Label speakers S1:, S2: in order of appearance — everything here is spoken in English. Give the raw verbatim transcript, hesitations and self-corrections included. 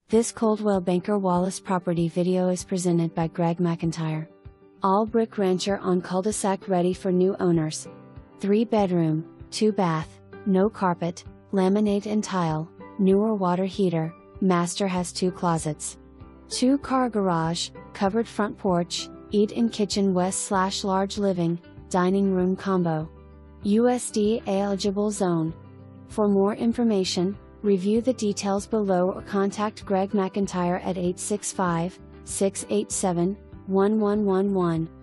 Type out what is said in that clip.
S1: This Coldwell Banker Wallace property video is presented by Greg Mcintyre. All brick rancher on cul-de-sac ready for new owners. three bedroom, two bath, no carpet, laminate and tile, newer water heater, master has two closets. two car garage, covered front porch, eat-in kitchen west slash large living, dining room combo. U S D A eligible zone. For more information, review the details below or contact Greg Mcintyre at eight six five, six eight seven, one one one one.